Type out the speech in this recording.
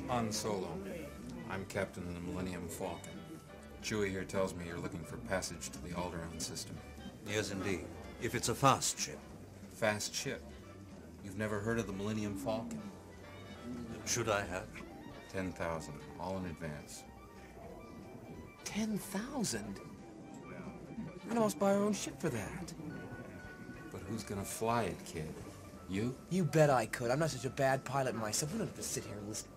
Han Solo. I'm captain of the Millennium Falcon. Chewie here tells me you're looking for passage to the Alderaan system. Yes, indeed. If it's a fast ship. Fast ship? You've never heard of the Millennium Falcon? Should I have? 10,000, all in advance. 10,000? We can almost buy our own ship for that. But who's gonna fly it, kid? You? You bet I could. I'm not such a bad pilot myself. We don't have to sit here and listen